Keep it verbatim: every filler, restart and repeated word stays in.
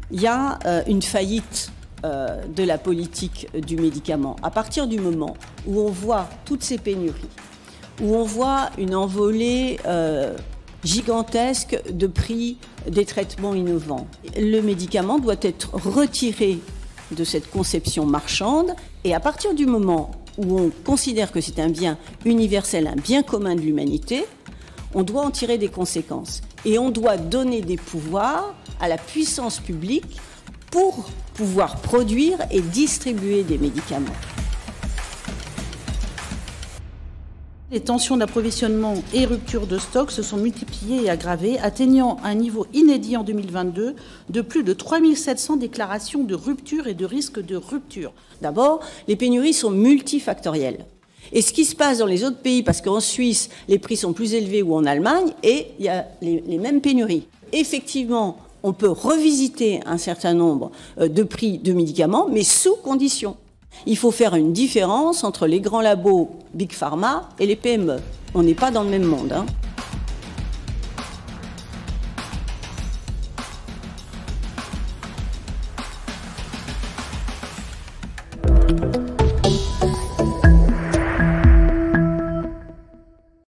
Il y a euh, une faillite euh, de la politique du médicament. À partir du moment où on voit toutes ces pénuries, où on voit une envolée euh, gigantesque de prix des traitements innovants, le médicament doit être retiré de cette conception marchande. Et à partir du moment où on considère que c'est un bien universel, un bien commun de l'humanité, on doit en tirer des conséquences. Et on doit donner des pouvoirs à la puissance publique pour pouvoir produire et distribuer des médicaments. Les tensions d'approvisionnement et ruptures de stock se sont multipliées et aggravées, atteignant un niveau inédit en deux mille vingt-deux de plus de trois mille sept cents déclarations de rupture et de risque de rupture. D'abord, les pénuries sont multifactorielles. Et ce qui se passe dans les autres pays, parce qu'en Suisse, les prix sont plus élevés ou en Allemagne, et il y a les, les mêmes pénuries. Effectivement, on peut revisiter un certain nombre de prix de médicaments, mais sous conditions. Il faut faire une différence entre les grands labos Big Pharma et les P M E. On n'est pas dans le même monde, hein.